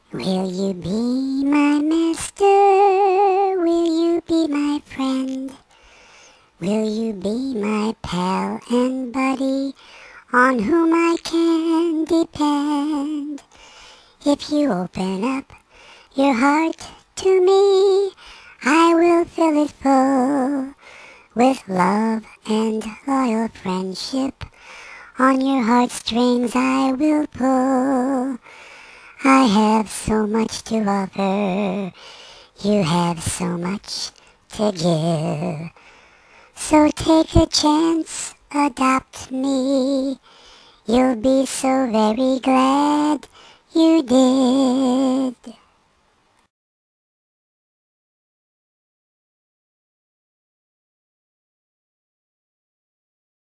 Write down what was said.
Will you be my master? Will you be my friend? Will you be my pal and buddy on whom I can depend? If you open up your heart to me, I will fill it full with love and loyal friendship. On your heartstrings I will pull. I have so much to offer. You have so much to give. So take a chance, adopt me. You'll be so very glad you did.